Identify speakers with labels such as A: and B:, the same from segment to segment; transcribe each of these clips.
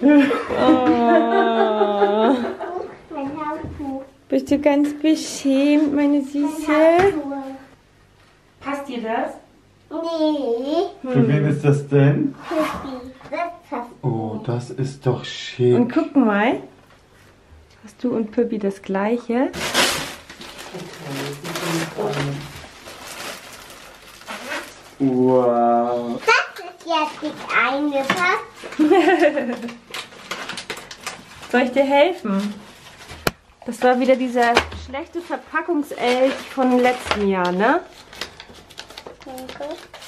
A: Oh.
B: Mein Handtuch.
A: Bist du ganz beschämt, meine Süße?
C: Passt dir das?
B: Nee.
D: Für wen ist das denn?
B: Pippi. Das passt.
D: Oh, das ist doch schön.
A: Und guck mal. Hast du und Pippi das gleiche?
D: Wow.
B: Das ist jetzt nicht eingepasst.
A: Soll ich dir helfen? Das war wieder dieser schlechte Verpackungselch von letzten Jahr, ne?
B: Danke.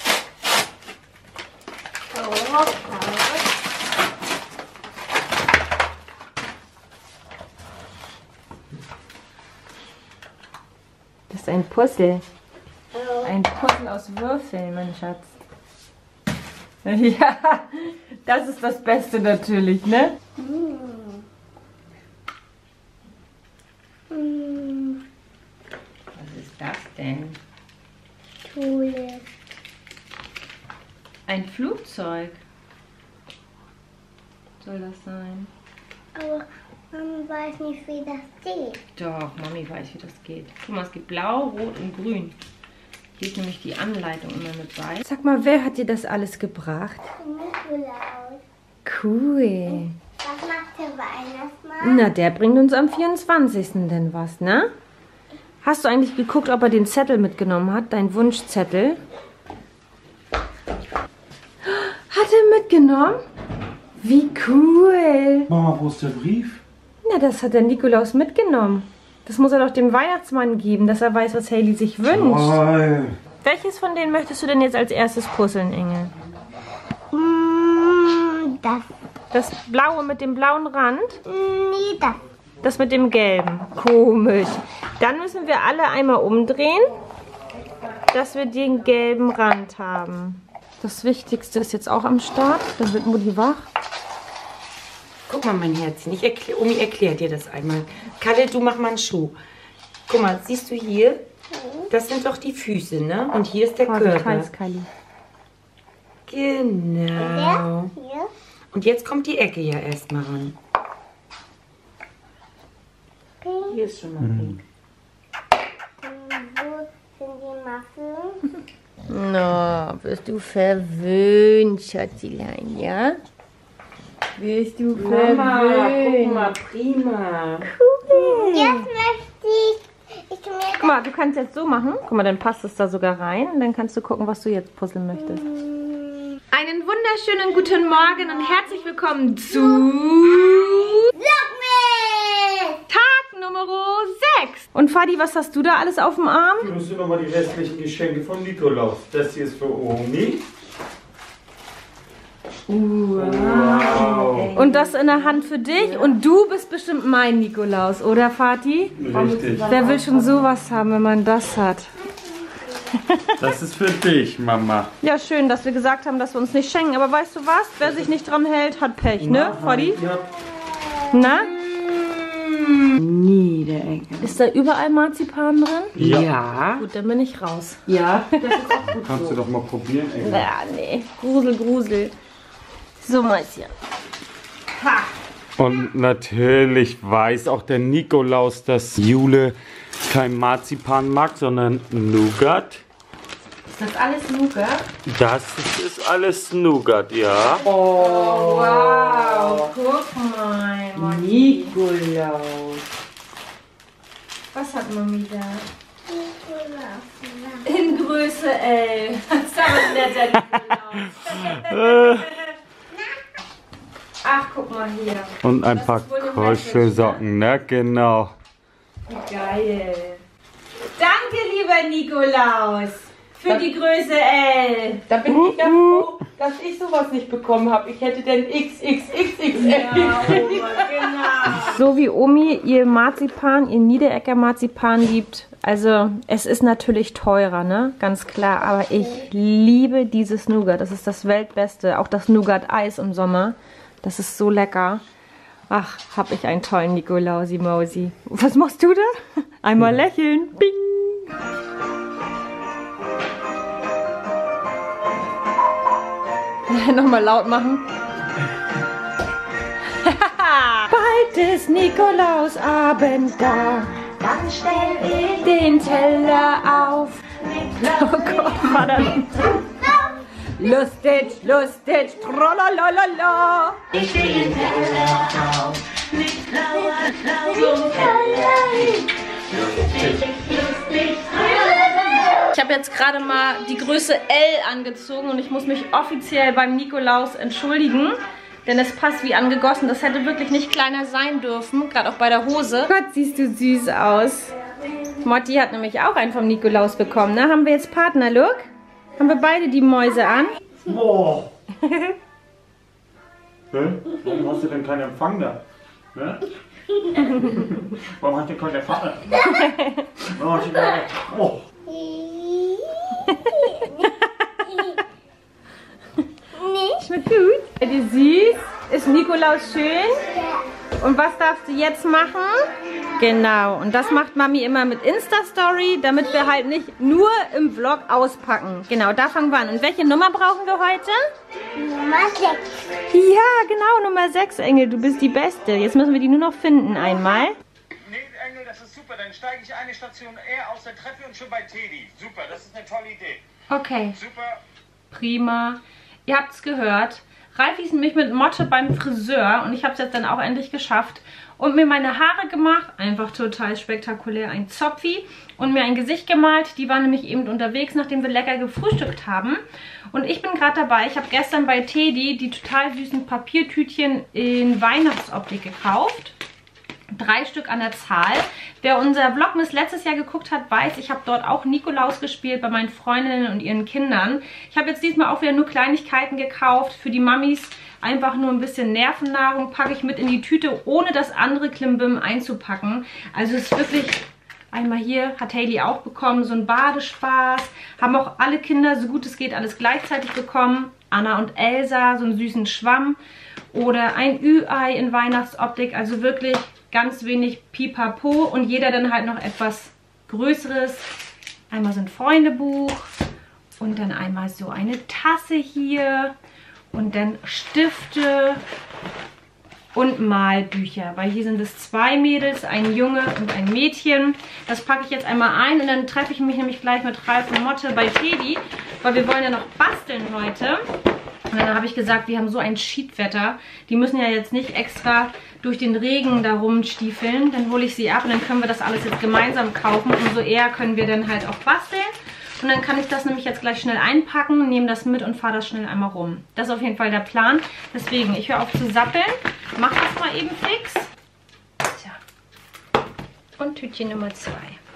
A: Das ist ein Puzzle. Ein Puzzle aus Würfeln, mein Schatz. Ja, das ist das Beste natürlich, ne? Was ist das denn?
B: Cool.
A: Ein Flugzeug. Soll das sein?
B: Aber man weiß nicht, wie das geht.
A: Doch, Mami weiß, wie das geht. Guck mal, es gibt blau, rot und grün. Hier ist nämlich die Anleitung immer mit bei. Sag mal, wer hat dir das alles gebracht?
B: Nikolaus.
A: Cool.
B: Was macht der Weihnachtsmann?
A: Na, der bringt uns am 24. denn was, ne? Hast du eigentlich geguckt, ob er den Zettel mitgenommen hat? Dein Wunschzettel? Hat er mitgenommen? Wie cool.
D: Mama, wo ist der Brief?
A: Na, das hat der Nikolaus mitgenommen. Das muss er doch dem Weihnachtsmann geben, dass er weiß, was Hailey sich wünscht.
D: Toll.
A: Welches von denen möchtest du denn jetzt als erstes puzzeln, Engel?
B: Das.
A: Das blaue mit dem blauen Rand?
B: Nee, das.
A: Das mit dem gelben. Komisch. Dann müssen wir alle einmal umdrehen, dass wir den gelben Rand haben. Das Wichtigste ist jetzt auch am Start. Dann wird Mutti wach.
C: Guck mal, mein Herzchen, Omi erklärt dir das einmal. Kalle, du mach mal einen Schuh. Guck mal, siehst du hier? Das sind doch die Füße, ne? Und hier ist der Körper.
A: Heiß, Kali.
C: Genau.
B: Hier.
C: Und jetzt kommt die Ecke ja erstmal ran. Hier ist schon mal pink.
B: Wo sind die Muffin?
A: Na, wirst du verwöhnt, Schatzilein, ja? Wirst du
C: Mama, guck
A: verwöhnt.
C: mal, prima.
B: Jetzt möchte ich mir
A: Guck mal, du kannst jetzt so machen. Guck mal, dann passt es da sogar rein. Und dann kannst du gucken, was du jetzt puzzeln möchtest. Einen wunderschönen guten Morgen und herzlich willkommen zu
B: Vlogmas!
A: Tag Nummer 6. Und Fadi, was hast du da alles auf dem Arm?
D: Hier musst du nochmal die restlichen Geschenke von Nikolaus. Das hier ist für Omi. Wow.
A: Und das in der Hand für dich. Und du bist bestimmt mein Nikolaus, oder Fati?
D: Richtig.
A: Wer will schon sowas haben, wenn man das hat?
D: Das ist für dich, Mama.
A: Ja, schön, dass wir gesagt haben, dass wir uns nicht schenken. Aber weißt du was? Wer sich nicht dran hält, hat Pech, ne, Fadi?
D: Ja.
A: Na?
C: Nie, der Ecke.
A: Ist da überall Marzipan drin?
C: Ja.
A: Gut, dann bin ich raus.
C: Ja, das ist auch gut
D: Kannst du doch mal probieren, ey.
A: Ja, nee. Grusel, Grusel. So, Mäuschen. Ha!
D: Und natürlich weiß auch der Nikolaus, dass Jule kein Marzipan mag, sondern Nougat.
C: Ist das alles Nougat?
D: Das ist alles Nougat, ja.
C: Oh,
A: Wow, guck mal.
C: Nikolaus.
A: Was hat Mami da?
B: Nikolaus.
A: In Größe L. Das ist aber ein netter Nikolaus. Ach, guck mal hier.
D: Und ein
A: Das
D: paar
A: ist wohl eine
D: Kuschelsocken, ne? Genau.
A: Geil. Danke, lieber Nikolaus, für die Größe L.
C: Da bin ich ja froh, dass ich sowas nicht bekommen habe. Ich hätte denn XXXXL.
A: Genau. So wie Omi ihr Marzipan, ihr Niederecker Marzipan liebt. Also es ist natürlich teurer, ne? Ganz klar. Aber ich liebe dieses Nougat. Das ist das Weltbeste. Auch das Nougat-Eis im Sommer. Das ist so lecker. Ach, hab ich einen tollen Nikolausi-Mausi. Was machst du da? Einmal lächeln. Bing. Nochmal laut machen. Heute ist Nikolausabend da.
C: Dann stell ich
A: Den Teller auf. Oh Gott, war das lustig, lustig, tralalalala.
C: den Teller auf. Mit blauer Teller.
A: Ich habe jetzt gerade mal die Größe L angezogen und ich muss mich offiziell beim Nikolaus entschuldigen. Denn es passt wie angegossen. Das hätte wirklich nicht kleiner sein dürfen. Gerade auch bei der Hose. Gott, siehst du süß aus. Motti hat nämlich auch einen vom Nikolaus bekommen. Ne? Haben wir jetzt Partnerlook? Haben wir beide die Mäuse an?
D: Boah. Warum hast du denn keinen Empfang da? Ne? Warum hat der keinen Empfang? Oh.
A: Schmeckt gut. Seid ihr süß? Ist Nikolaus schön? Und was darfst du jetzt machen? Genau, und das macht Mami immer mit Insta-Story, damit wir halt nicht nur im Vlog auspacken. Genau, da fangen wir an. Und welche Nummer brauchen wir heute?
B: Nummer 6.
A: Ja, genau, Nummer 6, Engel. Du bist die Beste. Jetzt müssen wir die nur noch finden einmal.
E: Nee, Engel, das ist super. Dann steige ich eine Station eher aus der Treppe und schon bei Teddy. Super, das ist eine tolle Idee.
A: Okay,
E: Super.
A: prima. Ihr habt es gehört. Ralfi ist nämlich mit Motte beim Friseur und ich habe es jetzt dann auch endlich geschafft und mir meine Haare gemacht. Einfach total spektakulär. Ein Zopfi und mir ein Gesicht gemalt. Die waren nämlich eben unterwegs, nachdem wir lecker gefrühstückt haben. Und ich bin gerade dabei. Ich habe gestern bei Teddy die total süßen Papiertütchen in Weihnachtsoptik gekauft. 3 Stück an der Zahl. Wer unser Vlogmas letztes Jahr geguckt hat, weiß, ich habe dort auch Nikolaus gespielt bei meinen Freundinnen und ihren Kindern. Ich habe jetzt diesmal auch wieder nur Kleinigkeiten gekauft für die Mamis. Einfach nur ein bisschen Nervennahrung packe ich mit in die Tüte, ohne das andere Klimbim einzupacken. Also es ist wirklich... Einmal hier hat Hailey auch bekommen, so ein Badespaß. Haben auch alle Kinder, so gut es geht, alles gleichzeitig bekommen. Anna und Elsa, so einen süßen Schwamm. Oder ein Ü-Ei in Weihnachtsoptik. Also wirklich ganz wenig Pipapo. Und jeder dann halt noch etwas Größeres. Einmal so ein Freundebuch. Und dann einmal so eine Tasse hier. Und dann Stifte. Und Malbücher, weil hier sind es 2 Mädels, ein Junge und ein Mädchen. Das packe ich jetzt einmal ein und dann treffe ich mich nämlich gleich mit Ralf und Motte bei Teddy, weil wir wollen ja noch basteln heute. Und dann habe ich gesagt, wir haben so ein Schiedwetter, die müssen ja jetzt nicht extra durch den Regen da rumstiefeln. Dann hole ich sie ab und dann können wir das alles jetzt gemeinsam kaufen. Umso eher können wir dann halt auch basteln. Und dann kann ich das nämlich jetzt gleich schnell einpacken, nehme das mit und fahre das schnell einmal rum. Das ist auf jeden Fall der Plan. Deswegen, ich höre auf zu sappeln. Mach das mal eben fix. Tja. Und Tütchen Nummer 2.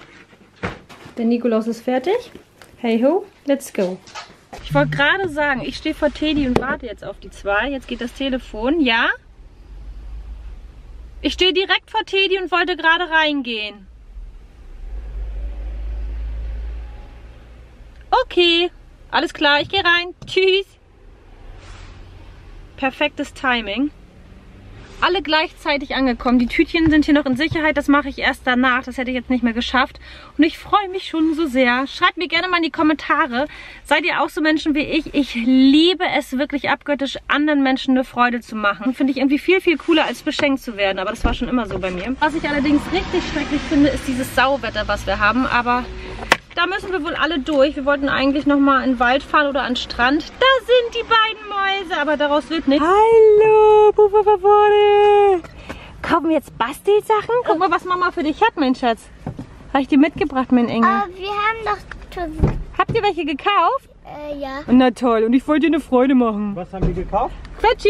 A: Der Nikolaus ist fertig. Hey ho, let's go. Ich wollte gerade sagen, ich stehe vor Teddy und warte jetzt auf die 2. Jetzt geht das Telefon. Ja? Ich stehe direkt vor Teddy und wollte gerade reingehen. Okay, alles klar, ich gehe rein. Tschüss. Perfektes Timing. Alle gleichzeitig angekommen. Die Tütchen sind hier noch in Sicherheit. Das mache ich erst danach. Das hätte ich jetzt nicht mehr geschafft. Und ich freue mich schon so sehr. Schreibt mir gerne mal in die Kommentare. Seid ihr auch so Menschen wie ich? Ich liebe es wirklich abgöttisch, anderen Menschen eine Freude zu machen. Finde ich irgendwie viel, viel cooler, als beschenkt zu werden. Aber das war schon immer so bei mir. Was ich allerdings richtig schrecklich finde, ist dieses Sauwetter, was wir haben. Aber... da müssen wir wohl alle durch. Wir wollten eigentlich nochmal in den Wald fahren oder an den Strand. Da sind die beiden Mäuse, aber daraus wird nichts. Hallo, Puffer Favore. Kaufen wir jetzt Bastelsachen? Guck mal, was Mama für dich hat, mein Schatz. Habe ich dir mitgebracht, mein Engel.
B: Aber wir haben doch...
A: Habt ihr welche gekauft?
B: Ja.
A: Na toll, und ich wollte dir eine Freude machen.
E: Was haben die gekauft?
A: Quetschis?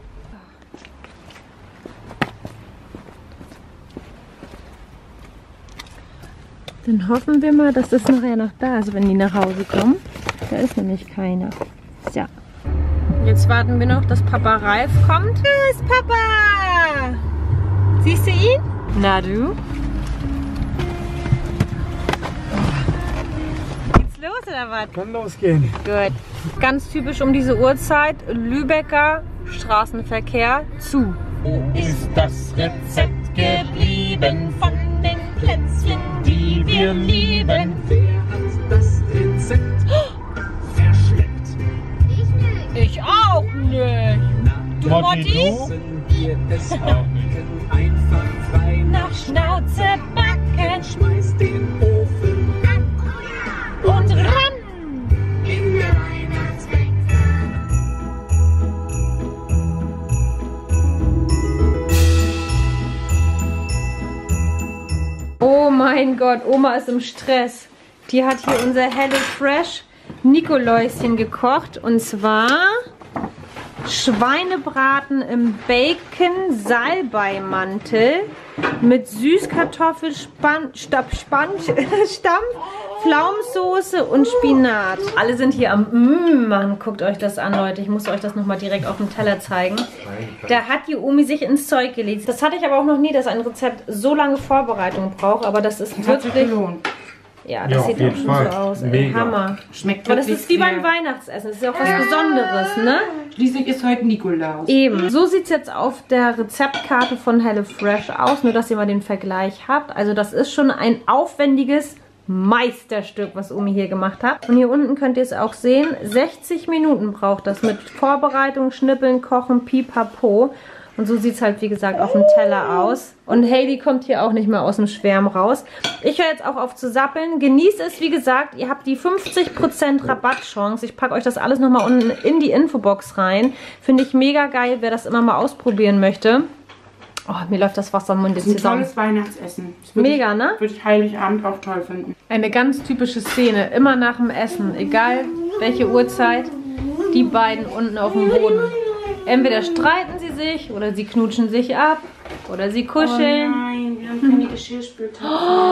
A: Dann hoffen wir mal, dass das nachher noch da ist, wenn die nach Hause kommen. Da ist nämlich keiner. So. Jetzt warten wir noch, dass Papa Ralf kommt. Da ist Papa! Siehst du ihn? Na du? Geht's los oder was?
E: Kann losgehen.
A: Gut. Ganz typisch um diese Uhrzeit. Lübecker Straßenverkehr zu.
F: Wo ist das Rezept geblieben von den Plätzchen, die wir lieben? Wer hat das Rezept verschleppt?
A: Ich auch nicht. Du, Motti?
F: passiert es morgen. Einfach frei
A: Nach Schnauze backen
F: schmeißt den Ofen an
A: und ran.
F: in der Weihnachtsbäck.
A: Oh mein Gott, Oma ist im Stress. Die hat hier unser HelloFresh Nikoläuschen gekocht. Und zwar Schweinebraten im Bacon-Salbeimantel mit Süßkartoffel, Stampf, Pflaumensoße und Spinat. Alle sind hier am machen. Guckt euch das an, Leute. Ich muss euch das nochmal direkt auf dem Teller zeigen. Da hat die Omi sich ins Zeug gelegt. Das hatte ich aber auch noch nie, dass ein Rezept so lange Vorbereitung braucht. Aber das ist wirklich... Ja, das sieht auch schon so aus. Ey, Hammer.
C: Schmeckt
A: Aber das
C: wirklich
A: ist wie beim
C: sehr.
A: Weihnachtsessen. Das ist ja auch was Besonderes, ne?
C: Schließlich ist heute Nikolaus.
A: Eben. So sieht es jetzt auf der Rezeptkarte von HelloFresh aus. Nur, dass ihr mal den Vergleich habt. Also das ist schon ein aufwendiges Meisterstück, was Omi hier gemacht hat. Und hier unten könnt ihr es auch sehen. 60 Minuten braucht das mit Vorbereitung, Schnippeln, Kochen, Pipapo. Und so sieht es halt, wie gesagt, auf dem Teller aus. Und Heidi kommt hier auch nicht mehr aus dem Schwärm raus. Ich höre jetzt auch auf zu sappeln. Genießt es, wie gesagt. Ihr habt die 50% Rabattchance. Ich packe euch das alles nochmal unten in die Infobox rein. Finde ich mega geil, wer das immer mal ausprobieren möchte. Oh, mir läuft das Wasser im Mund jetzt
C: Ein
A: zusammen.
C: tolles Weihnachtsessen. Das würde
A: Mega, ne?
C: Würde ich Heiligabend auch toll finden.
A: Eine ganz typische Szene. Immer nach dem Essen. Egal welche Uhrzeit. Die beiden unten auf dem Boden. Entweder streiten sie sich oder sie knutschen sich ab oder sie kuscheln.
C: Nein, wir haben keine Geschirrspültapfen.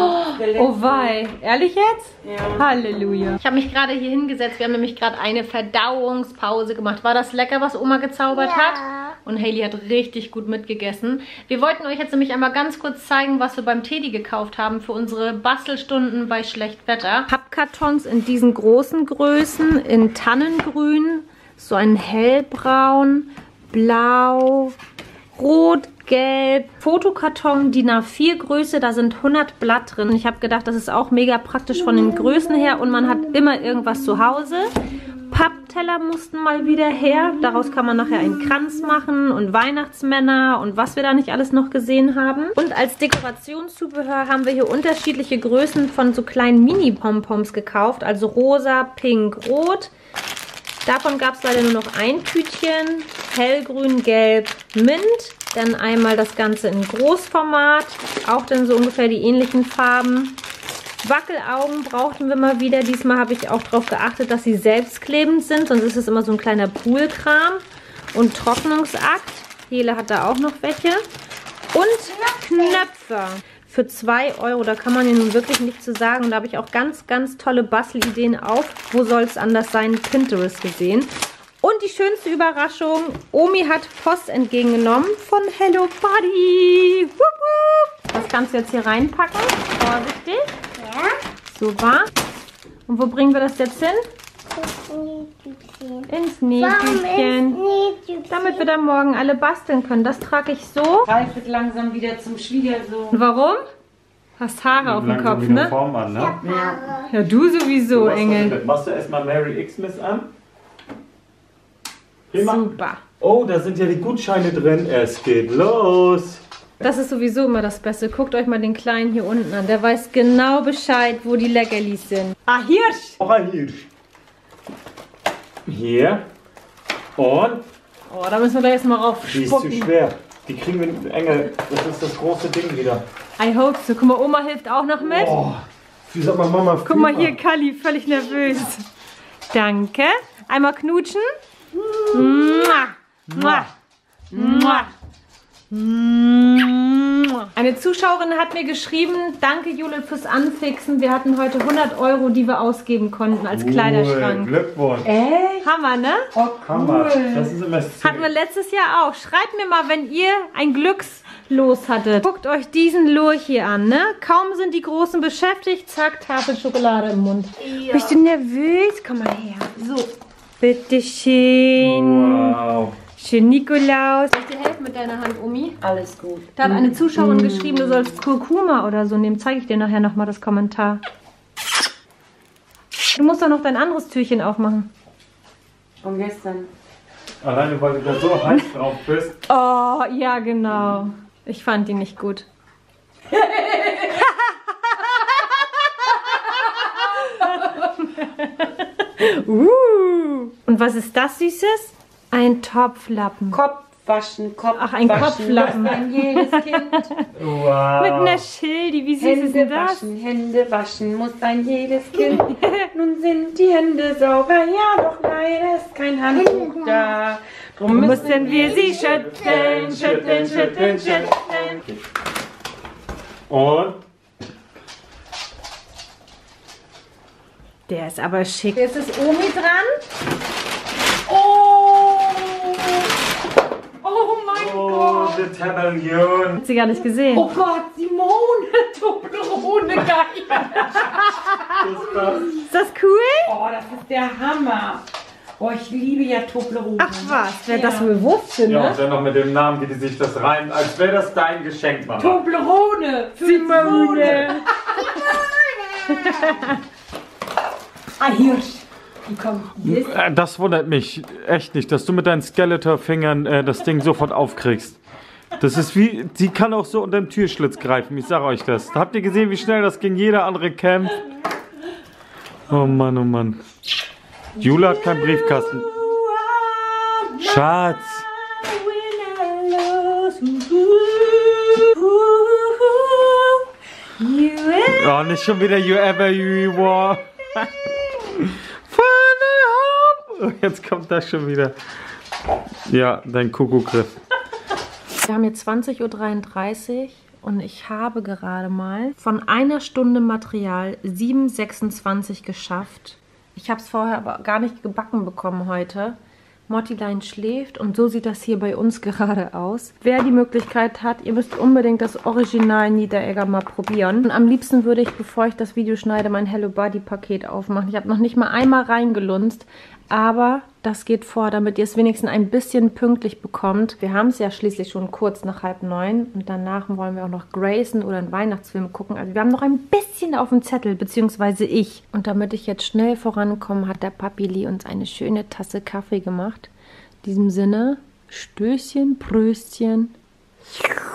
A: Oh wei. Ehrlich jetzt?
C: Ja.
A: Halleluja. Ich habe mich gerade hier hingesetzt. Wir haben nämlich gerade eine Verdauungspause gemacht. War das lecker, was Oma gezaubert hat? Und Hailey hat richtig gut mitgegessen. Wir wollten euch jetzt nämlich einmal ganz kurz zeigen, was wir beim Teddy gekauft haben für unsere Bastelstunden bei Schlechtwetter. Pappkartons in diesen großen Größen, in Tannengrün, so ein hellbraun, blau, rot, gelb. Fotokarton DIN A4 Größe, da sind 100 Blatt drin. Ich habe gedacht, das ist auch mega praktisch von den Größen her und man hat immer irgendwas zu Hause. Pappteller mussten mal wieder her. Daraus kann man nachher einen Kranz machen und Weihnachtsmänner und was wir da nicht alles noch gesehen haben. Und als Dekorationszubehör haben wir hier unterschiedliche Größen von so kleinen Mini-Pompoms gekauft. Also rosa, pink, rot. Davon gab es leider nur noch ein Tütchen. Hellgrün, gelb, Mint. Dann einmal das Ganze in Großformat. Auch dann so ungefähr die ähnlichen Farben. Wackelaugen brauchten wir mal wieder. Diesmal habe ich auch darauf geachtet, dass sie selbstklebend sind. Sonst ist es immer so ein kleiner Poolkram. Und Trocknungsakt. Hele hat da auch noch welche. Und Knöpfe. Für 2 Euro, da kann man ja nun wirklich nichts zu sagen. Und da habe ich auch ganz, ganz tolle Bastelideen auf. Wo soll es anders sein? Pinterest gesehen. Und die schönste Überraschung, Omi hat Post entgegengenommen von Hello Buddy. Wupp, wupp. Das kannst du jetzt hier reinpacken. Vorsichtig.
B: Ja.
A: Super. Und wo bringen wir das jetzt hin? Ins Nähtütchen. Damit wir dann morgen alle basteln können. Das trage ich so.
C: Ralf wird langsam wieder zum Schwiegersohn.
A: Warum? Hast Haare auf dem Kopf, ne?
D: Form an, ne?
A: Ja, du sowieso, Engel.
D: Machst du erstmal Merry Xmas an? Prima.
A: Super.
D: Oh, da sind ja die Gutscheine drin. Es geht los.
A: Das ist sowieso immer das Beste. Guckt euch mal den Kleinen hier unten an. Der weiß genau Bescheid, wo die Leckerlis sind. Ah, Hirsch!
D: Oh, hier. Hier. Und?
A: Oh, da müssen wir gleich erstmal rauf
D: Die ist zu
A: spucken.
D: schwer. Die kriegen wir, Engel. Das ist das große Ding wieder.
A: I hope so. Guck mal, Oma hilft auch noch mit.
D: Oh, wie sagt man Mama?
A: Guck mal hier, Kalli, völlig nervös. Danke. Einmal knutschen. Mua. Mua. Mua. Eine Zuschauerin hat mir geschrieben, danke Jule fürs Anfixen. Wir hatten heute 100 Euro, die wir ausgeben konnten als Kleiderschrank.
D: Glückwunsch.
A: Hammer, ne?
D: Hammer. Das ist immer
A: Hatten wir letztes Jahr auch. Schreibt mir mal, wenn ihr ein Glückslos hattet. Guckt euch diesen Lurch hier an, ne? Kaum sind die Großen beschäftigt, zack, Tafel Schokolade im Mund. Ja. Bist du nervös? Komm mal her. So, bitteschön.
D: Wow.
A: Schön Nikolaus. Soll ich dir helfen mit deiner Hand, Omi?
C: Alles gut.
A: Da hat eine Zuschauerin geschrieben, du sollst Kurkuma oder so nehmen. Zeige ich dir nachher nochmal das Kommentar. Du musst doch noch dein anderes Türchen aufmachen.
C: Von gestern.
D: Alleine, weil du da so heiß drauf bist.
A: Oh, ja, genau. Ich fand die nicht gut. Und was ist das Süßes? Ein Topflappen.
C: Kopfwaschen, Kopfwaschen.
A: Ach, ein Kopflappen.
C: Muss ein jedes Kind.
D: Wow.
A: Mit einer Schildi, wie süß ist
C: Hände
A: denn das?
C: waschen, Hände waschen muss ein jedes Kind. Nun sind die Hände sauber, ja, doch leider ist kein Handtuch da. Drum
A: Mussten wir sie schütteln, schütteln, schütteln, schütteln.
D: Und?
A: Der ist aber schick. Jetzt ist Omi dran.
C: Oh! Oh mein
D: Oh, der Tabellion.
A: Hat sie gar nicht gesehen.
C: Oh Gott, Simone, Toblerone, geil.
A: Ist das cool?
C: Oh, das ist der Hammer. Oh, ich liebe ja Toblerone.
A: Ach was, wer das wohl wusste,
D: Ja,
A: ne?
D: und dann noch mit dem Namen, wie die sich das reimt, als wäre das dein Geschenk, Mama.
C: Toblerone für Simone. Ah, Hirsch. Die kommt.
D: Das wundert mich echt nicht, dass du mit deinen Skeletor-Fingern das Ding sofort aufkriegst. Das ist wie, sie kann auch so unter den Türschlitz greifen, ich sag euch das. Habt ihr gesehen, wie schnell das gegen jeder andere kämpft? Oh Mann, oh Mann. Jule hat keinen Briefkasten. Schatz. Oh, nicht schon wieder You Ever You War. Jetzt kommt das schon wieder. Ja, dein Kuckuckgriff.
A: Wir haben jetzt 20:33 Uhr und ich habe gerade mal von einer Stunde Material 7,26 geschafft. Ich habe es vorher aber gar nicht gebacken bekommen heute. Mottilein schläft und so sieht das hier bei uns gerade aus. Wer die Möglichkeit hat, ihr müsst unbedingt das Original Niederegger mal probieren. Und am liebsten würde ich, bevor ich das Video schneide, mein Hello Buddy Paket aufmachen. Ich habe noch nicht mal einmal reingelunzt, aber das geht vor, damit ihr es wenigstens ein bisschen pünktlich bekommt. Wir haben es ja schließlich schon kurz nach 8:30 und danach wollen wir auch noch Grayson oder einen Weihnachtsfilm gucken. Also wir haben noch ein bisschen auf dem Zettel, beziehungsweise ich. Und damit ich jetzt schnell vorankomme, hat der Papili uns eine schöne Tasse Kaffee gemacht. In diesem Sinne, Stößchen, Pröstchen.